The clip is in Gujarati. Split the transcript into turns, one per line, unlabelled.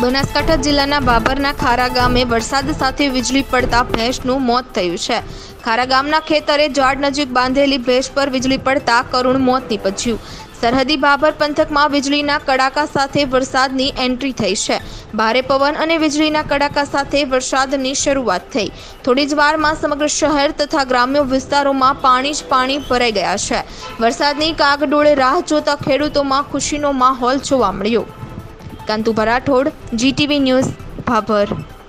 બનાસકાંઠા જિલ્લાના બાબરના ખારા ગામે વરસાદ સાથે વીજળી પડતા ભેંસનું મોત થયું છે। ખારા ગામના ખેતરે ઝાડ નજીક બાંધેલી ભેંસ પર વીજળી પડતા કરુણ મોત નીપજ્યું। સરહદી બાબર પંથકમાં વીજળીના કડાકા સાથે વરસાદની એન્ટ્રી થઈ છે। ભારે પવન અને વીજળીના કડાકા સાથે વરસાદની શરૂઆત થઈ। થોડી જ વારમાં સમગ્ર શહેર તથા ગ્રામ્ય વિસ્તારોમાં પાણી જ પાણી ભરાઈ ગયા છે। વરસાદની કાગડોળે રાહ જોતા ખેડૂતોમાં ખુશીનો માહોલ જોવા મળ્યો। Kantubha Rathod, GTV news, Bhabhar.